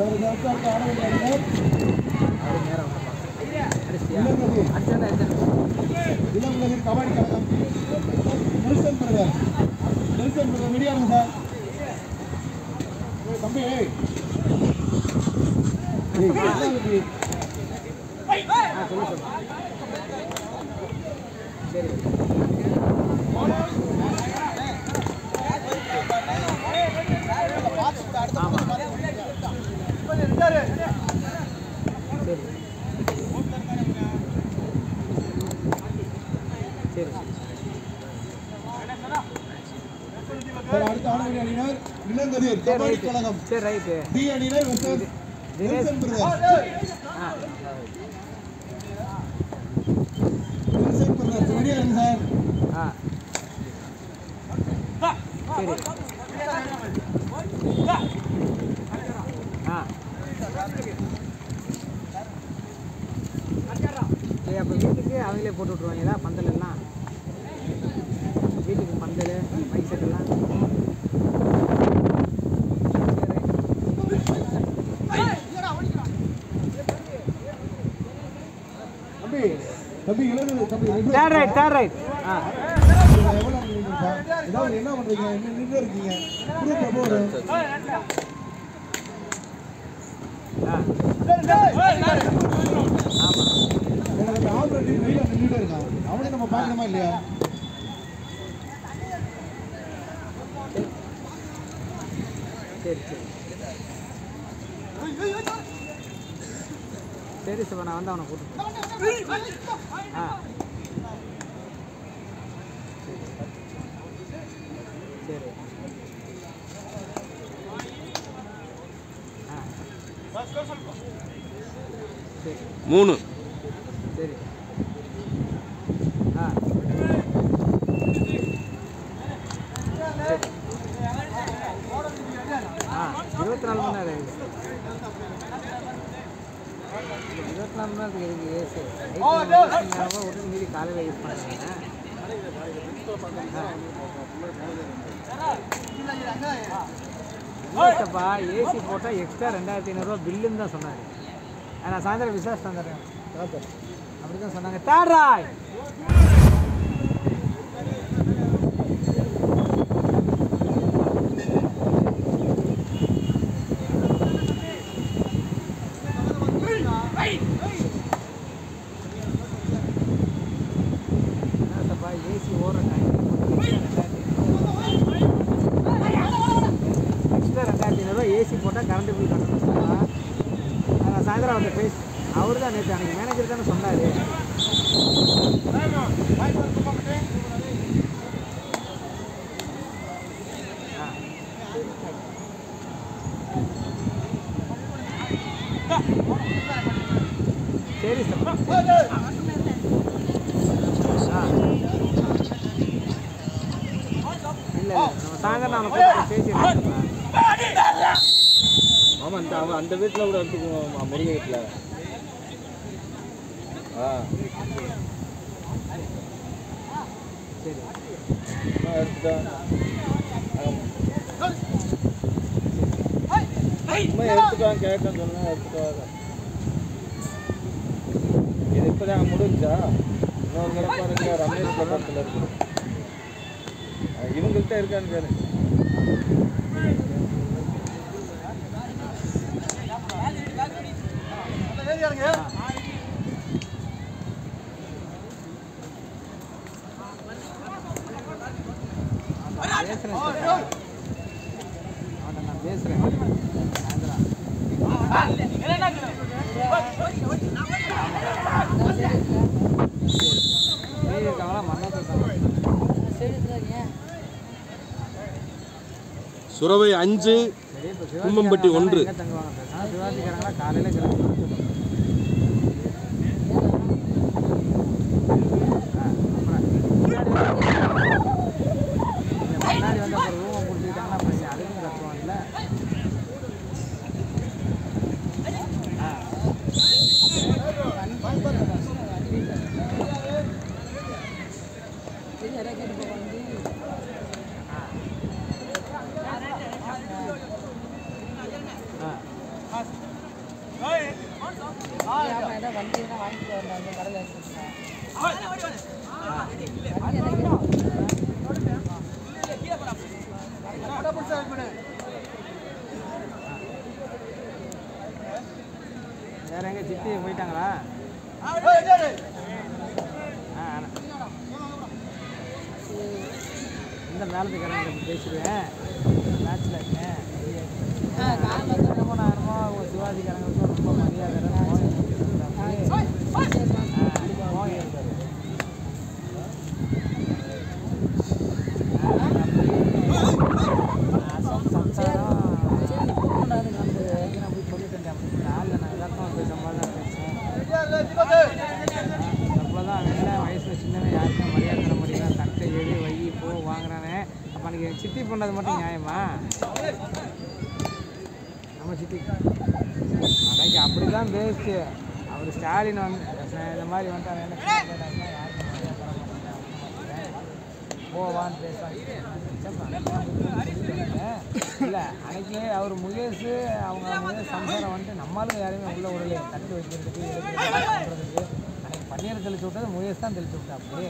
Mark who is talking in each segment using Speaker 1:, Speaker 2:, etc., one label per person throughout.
Speaker 1: Ilangathir kabaddi Kazhagam Nelson brother வெளியாடுங்க sir. தம்பி அடுத்த ஆணவடி அணியினர் இளங்கதிர் கபடி கழகம் டி அணியினர் versus Nelson brother. Nelson brother வெளியாடுங்க சார்.
Speaker 2: சரி அப்போ வீட்டுக்கு அவங்களே போட்டு விட்ருவாங்களா பந்தல் எல்லாம்? வீட்டுக்கு பந்தல் மைக் செட் எல்லாம்
Speaker 1: தம்பி இளங்கதிர் தம்பி
Speaker 2: தேர்ட் ரைட்
Speaker 1: ஏதாவது என்ன பண்றீங்க? நின்று இருக்கீங்க குரூப்ல போடு. எனக்கு ஆல்ரெடி வெளியில நின்றுட்டே இருக்கான். அவனை நம்ம பார்க்கணுமா இல்லையா?
Speaker 2: சரி சார் நான் வந்து அவனை கூட்டு சரி
Speaker 3: 3
Speaker 2: சரி 24 மணி நேரம் 24 மணி நேரத்துக்கு எதுக்கு ஏசி விட்டு மீறி காலையில் யூஸ் பண்ணுறாங்க. இல்லைப்பா ஏசி போட்டால் எக்ஸ்ட்ரா 2500 பில்லுன்னு தான் சொன்னார். நான் சாயந்தரம் விசாரிச்சு தந்துடுறேன் அப்படி தான் சொன்னாங்க. தேர்ட் ஏசி ஓடுற டைம் எக்ஸ்ட்ரா 2500 ஏசி போட்டால் கரண்ட் பில் கட்டணும். நான் சாயந்தரம் அவர்கிட்ட பேசி அவர் தான் நேற்று அன்றைக்கி மேனேஜர் தானே சொன்னார். சரி சார் இல்லை நம்ம சாயந்தரம் நான் பேசிடுறேன்.
Speaker 3: ஆமாம் அவன் அந்த வீட்டில் கூட எடுத்துக்குவோம் முருகை வீட்டில்.
Speaker 2: சரி
Speaker 3: எடுத்துட்டேன் எடுத்துக்கான் கேட்கன்னு சொன்னேன் எடுத்துக்காத. இது இப்போ தான் முடிஞ்சா இன்னொரு பாருங்க ரமேஷ் பக்கத்தில் இருக்கு. இவங்கள்ட்ட இருக்கான்னு கேளு.
Speaker 2: நான் பேசுகிறேன்
Speaker 3: சுரவை 5 கும்பம்பட்டி 1
Speaker 2: சிவாஜிக்காரங்களா காலையில் கிளம்பி முன்னாடி வந்து அப்புறம் ரூமை கொடுத்துக்கிட்டாங்கன்னா அப்புறம் அதுக்கும் கட்டுவாங்கல்ல. வேற எங்க சித்தி போயிட்டாங்களா? இந்த மேலத்துக்காரங்க பேசிடுவேன். மேட்ச்ல இருக்கேன். என்னமோ சிவாஜிக்காரங்களுக்கு ரொம்ப மரியாதை சித்தி பண்ணது மட்டும் நியாயமா? நம்ம சித்தி அன்னைக்கு அப்படிதான் பேஸ்ட்டு. அவர் ஸ்டாலின் வந்து இந்த மாதிரி வந்துட்டாங்க என்ன போவான்னு பேசுவாங்க. இல்லை அன்னைக்கு அவர் முகேஷ் அவங்க முகேஷ் சம்சாரம் வந்துட்டு நம்மளும் யாரையுமே உள்ள உடலை தட்டு வைக்கிறதுக்கு பண்ணுறதுக்கு அன்னைக்கு பன்னீர் தெளிச்சு விட்டது முகேஷ் தான் தெளிச்சு விட்டா. அப்படி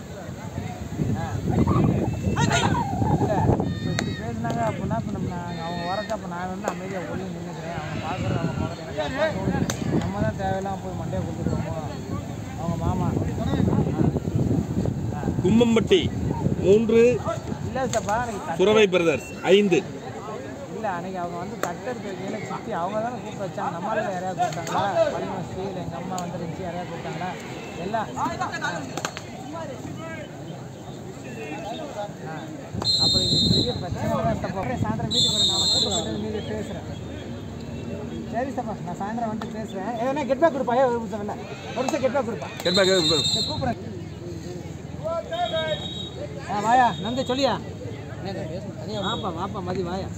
Speaker 2: இல்லை இப்போ இப்படி பேசினாங்க அப்படின்னா இப்போ நம்ம அவங்க வரக்க அப்போ நான் வந்து அமைதியாக ஒளி நின்றுக்கிறேன். அவங்க பார்க்குறது அவங்க பார்க்குறது நம்ம தான் தேவையில்லாமல் போய் மண்டையை கொடுத்துருவோமோ அவங்க மாமா.
Speaker 4: கும்மம்பட்டி 3
Speaker 2: இல்லை சார்ப்பா அன்னைக்கு
Speaker 4: சுரவை பிரதர்ஸ் 5.
Speaker 2: இல்லை அன்னைக்கு அவங்க வந்து தட்டு எடுத்து வைக்கல சித்தி அவங்க தானே கூப்பிட்டு வச்சாங்க. நம்மளால யாரையாவது கூப்பிட்டாங்களா? பள்ளிமா ஸ்ரீயில் எங்கள் அம்மா வந்துருந்துச்சு யாரையாவது கூப்பிட்டாங்களா? எல்லாம் அப்புறம் இது பெரிய பிரச்சனை தான் தப்பா. சாயந்தரம் வீட்டுக்கு வரேன். நான் கூப்பிட்டு மீதி பேசுகிறேன். சரி சப்பா நான் சாயந்தரம் வந்துட்டு பேசுகிறேன். ஏன்னா கெட் பேக் கொடுப்பா. ஒரு நிமிஷம் இல்லை ஒரு நிமிஷம் கெட் பேக் கொடுப்பா. கூப்பிட்றேன். வாயா நந்து சொல்லியா? வாப்பா வாப்பா மதி வாயா.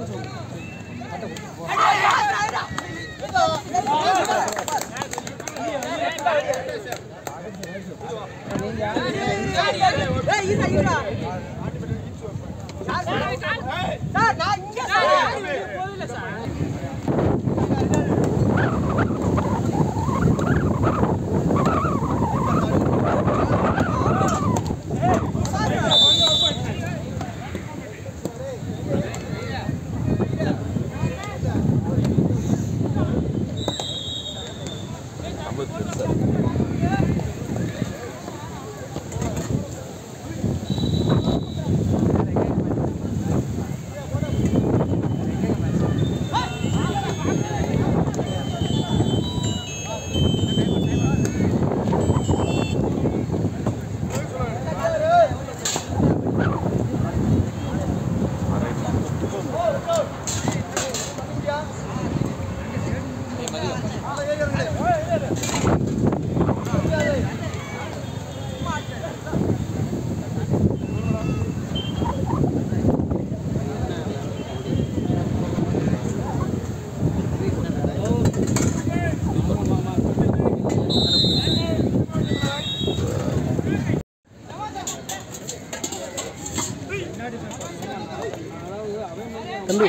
Speaker 3: தம்பி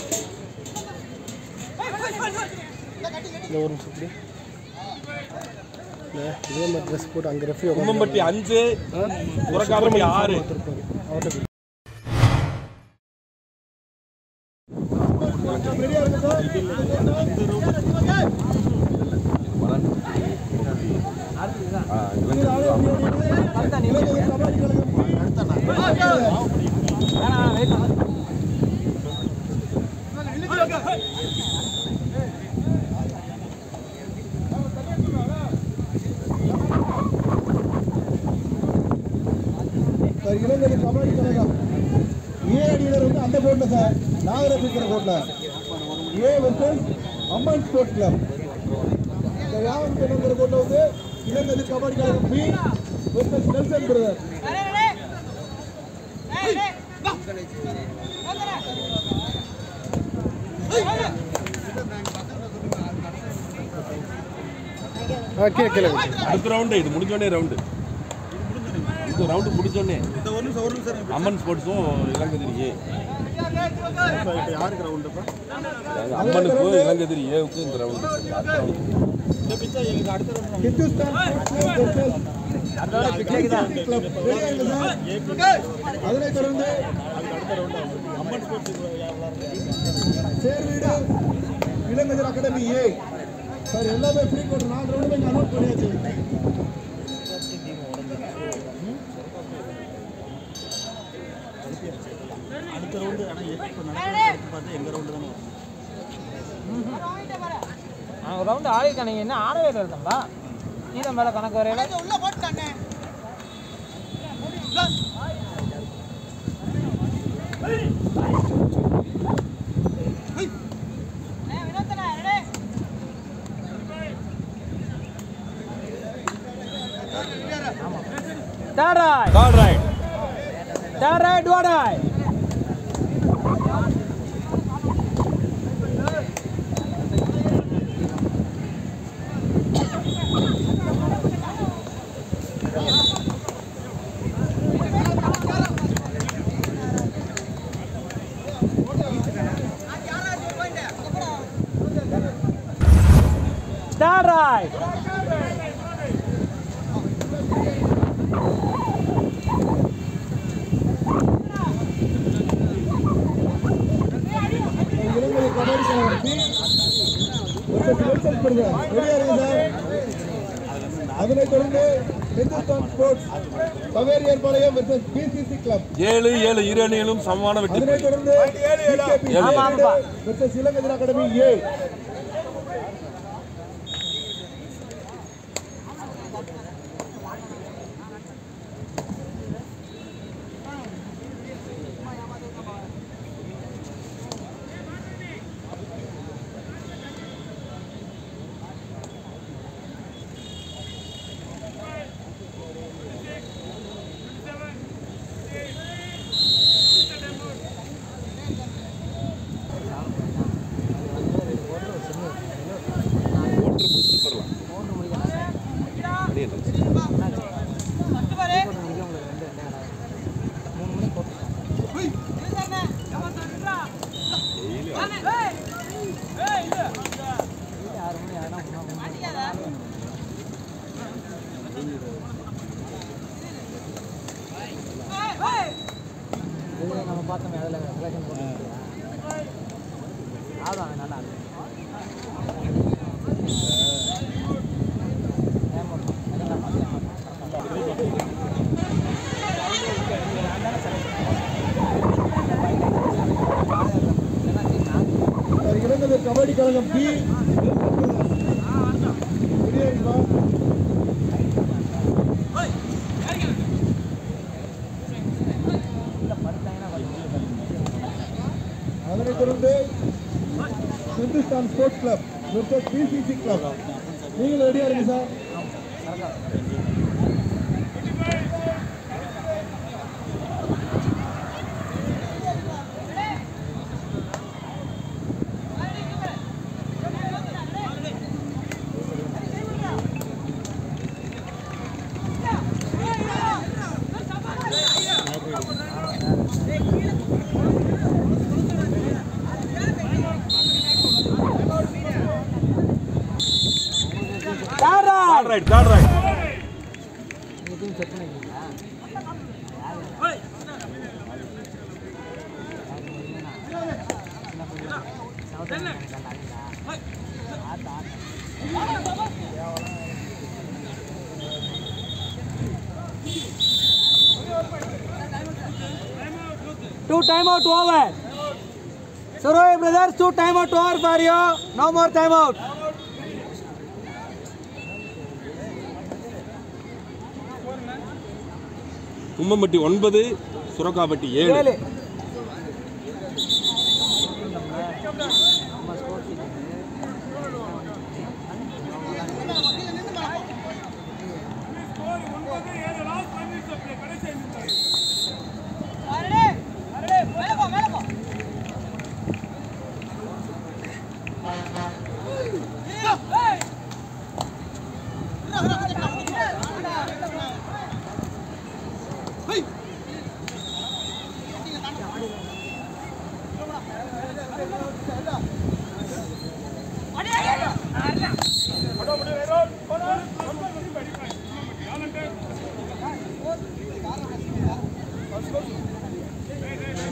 Speaker 3: ஒரு நிமிஷம் இதே மாதிரி ட்ரெஸ் போட்டு அங்கே ரெஃப்ரி
Speaker 4: கும்மம்பட்டி 5 புறக்காப்பட்டி 6.
Speaker 1: இளங்கலை கபடி கழகம் ஏ அணியினர் வந்து அந்த கோட்ல சார் நாகரபிக்கிற கோட்ல A versus Amman sports club. இந்த யாவங்கிற கோட்ல வந்து Ilangalai kabaddi Kazhagam B versus Nelson brother.
Speaker 4: அடுத்த ரவுண்டு இது முடிஞ்சோடனே ரவுண்டு இந்த ரவுண்டு முடிஞ்சோடனே அம்மன் ஸ்போர்ட்ஸும் இளங்கதிரியே அம்மனுக்கு இளங்கதிரி ஏவுக்கு இந்த ரவுண்டு
Speaker 1: ஹிந்துஸ்தான் கிளப் அதனைத் தொடர்ந்து சேர்வீடு இளங்கதிர் அகாடமி ஏ சார் எல்லாமே ஃப்ரீ கோட் 4 ரவுண்டுமே இங்க அனௌன்ஸ் பண்ணியாச்சு.
Speaker 5: அடுத்த ரவுண்டு ஆனால் பார்த்து எங்கள் ரவுண்டு தானே
Speaker 2: ஒரு ரவுண்டு ஆடிருக்கேன். நீங்கள் என்ன ஆடவே இல்லை தம்பா நீ தான் மேலே கணக்கு வரையில உள்ள போட்டானே. Third right.
Speaker 4: Third right.
Speaker 2: Third right, what right? Third right.
Speaker 1: அதனைத் தொடர்ந்து ஹிந்துஸ்தான் ஸ்போர்ட்ஸ் பவேரியன் பாளையம் வெர்சஸ் பிசிசி கிளப்
Speaker 4: 7-7 இரு அணிகளும் சமமான வெற்றி.
Speaker 1: அதனைத் தொடர்ந்து வெர்சஸ் இளங்கதிர் அகாடமி ஏ
Speaker 2: நம்ம பார்த்தோமே அதில் ரிலேஷன் போட்டு ஆடுவாங்க நல்லா
Speaker 1: இளங்கதிர் கபடி கழகம் பி அதனைத் தொடர்ந்து Hindustan sports club versus BCC club. நீங்களும் ரெடியா இருங்க sir.
Speaker 4: Third right.
Speaker 2: Team set பண்ணிக்கிறீங்களா? Two timeout over. Suroy brothers, 2 timeout over for you. No more timeout.
Speaker 4: Kummampatti 9 Surakkapatti 7.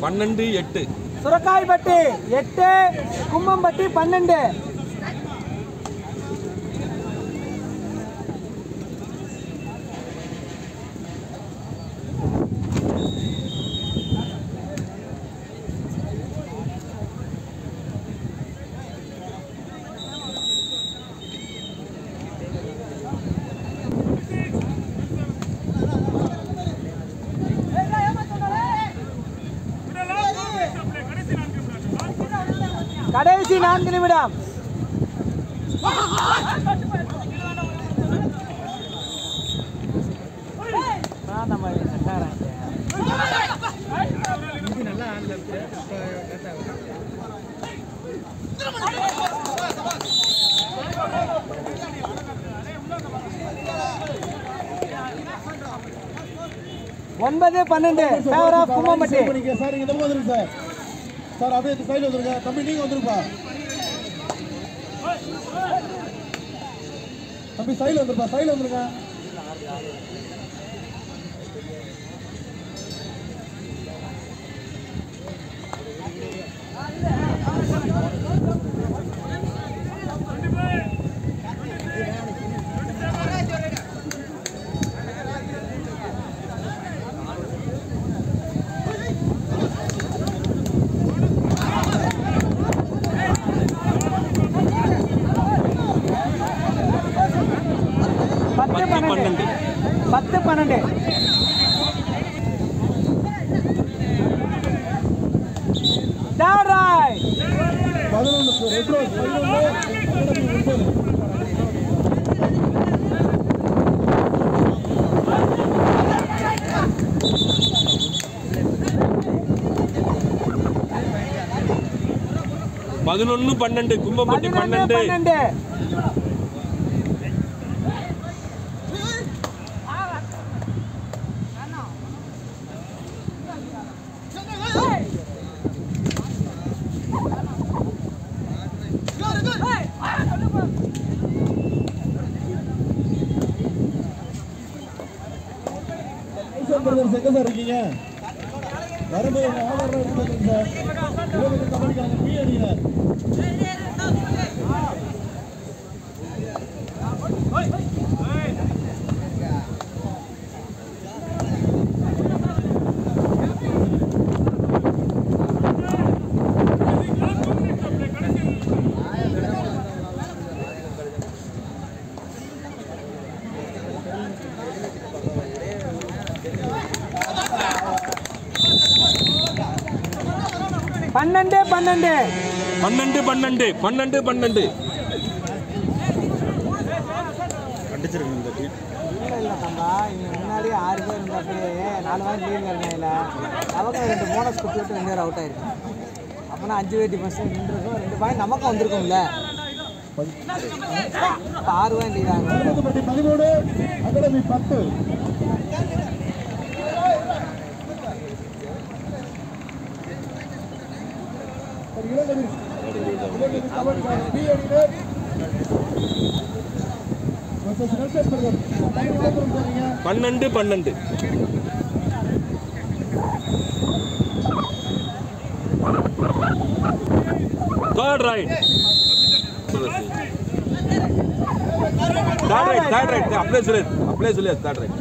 Speaker 4: 12-8.
Speaker 2: Surakkaipatti 8, Kummampatti 12. கடைசி 4 நிமிடம். ஒன்பது 12 ஃபேவர் ஆஃப் கும்மம்பட்டி.
Speaker 1: சார் இந்த பக்கம் வந்துருங்க சார். சார் அப்படியே சைடுல வந்துருங்க. தம்பி நீங்க வந்துருப்பா. தம்பி சைடுல வந்துருப்பா. சைடுல வந்துருங்க. பத்து 12. Third right.
Speaker 4: 11-12 கும்பம்பட்டி 12.
Speaker 1: எங்க சார் இருக்கீங்க? வரும்போது ஆதார் எடுத்துக்கோங்க சார். 20 கபடிக்கான பி அடிங்க. பன்னெண்டு.
Speaker 5: கண்டிச்சிருக்கு இந்த டீம்.
Speaker 2: இல்லை தம்பா, இங்கே முன்னாடி 6 பேர் இருந்தாப்பே 4 வாரம் லீவ் வரனால அவங்க 2 போனஸ் கொடுத்துட்டு 2 பேர் அவுட் ஆயிருக்கு. அப்போனா 5 பேர் டிஃபென்ஸ் நின்றுருக்கும். 2 பாயிண்ட் நமக்கும் வந்திருக்கும்ல. 6 வாரம் லீவ் ஆகும்.
Speaker 1: 13 அகாடமி 10.
Speaker 4: பன்னெண்டு. Third right. Apply Suresh. Third right.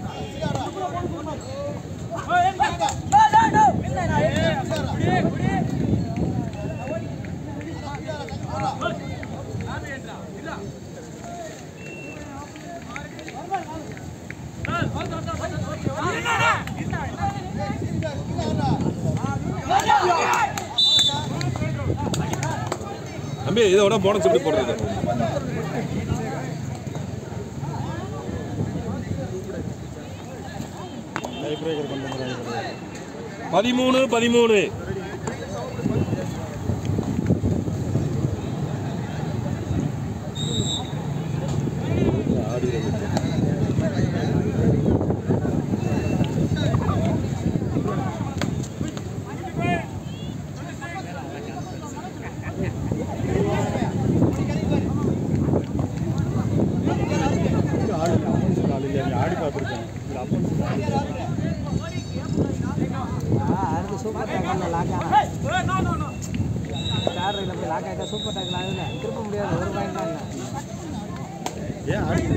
Speaker 4: தம்பி இதோட போனஸ் எப்படி போடுறது?
Speaker 5: லைஃப் பிரேக்கர் கொண்டு வராங்க.
Speaker 4: 13.
Speaker 5: ஆடி பார்த்துருக்கேன்.
Speaker 2: அடுத்து சூப்பர் சூப்பர் டேக்கில் ஆகுதுல திருப்ப முடியாது ஒரு பாயிண்ட் தான் இல்லை
Speaker 5: ஏன் ஆடி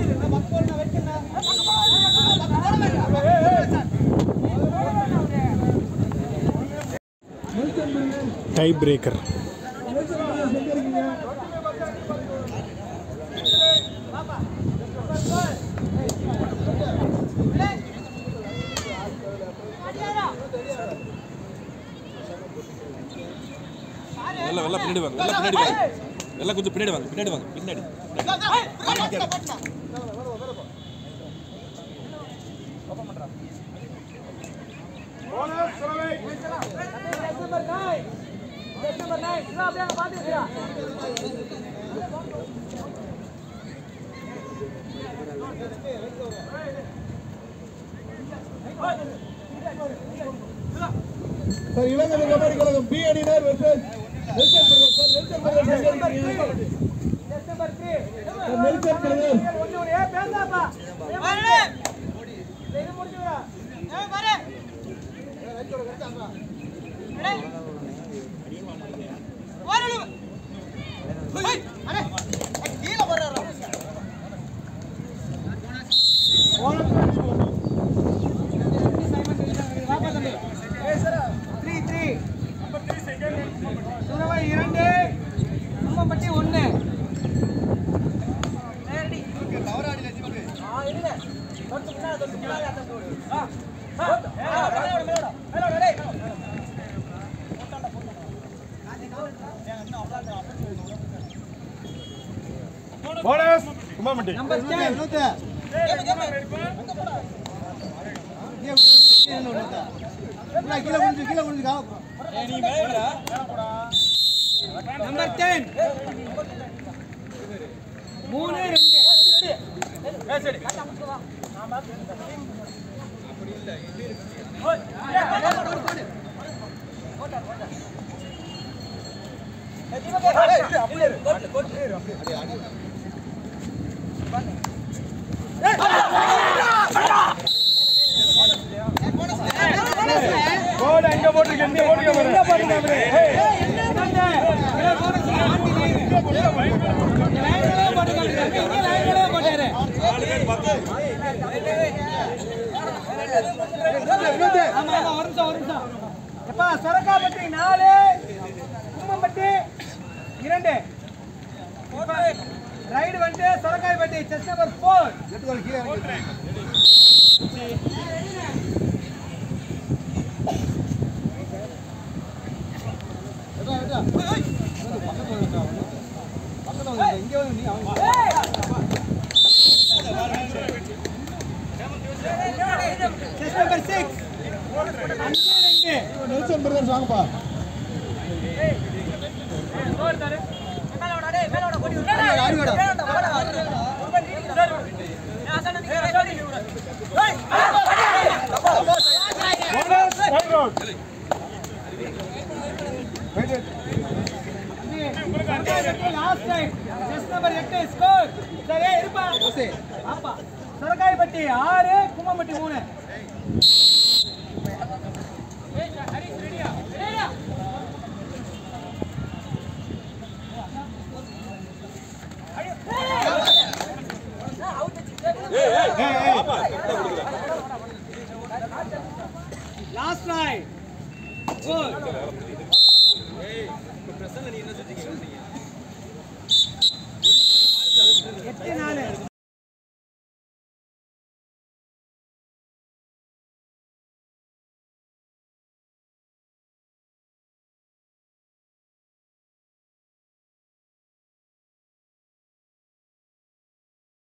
Speaker 6: டை பிரேக்கர்
Speaker 4: எல்லாம் பின்னாடி வாங்க எல்லாம் பின்னாடி வாங்க எல்லாம் கொஞ்சம் பின்னாடி வாங்க பின்னாடி
Speaker 1: சார் இலங்கை கபடி கழகம் பி அணியினர் versus Nelson brothers Nelson brothers
Speaker 6: bonus Kumamatti
Speaker 2: number 10 number
Speaker 6: போடு எங்க போட்டுங்க எங்க போட்டுங்க
Speaker 2: சொரக்காப்பட்டி 4 கும்மம்பட்டி 2 ரைடு வந்து சொரக்காய்பட்டி செஸ் நம்பர் 4
Speaker 1: நெல்சன் பிரதர்ஸ் வாங்கப்பா
Speaker 2: சொரக்காய்பட்டி 6 கும்மம்பட்டி 3 Last ride. Good.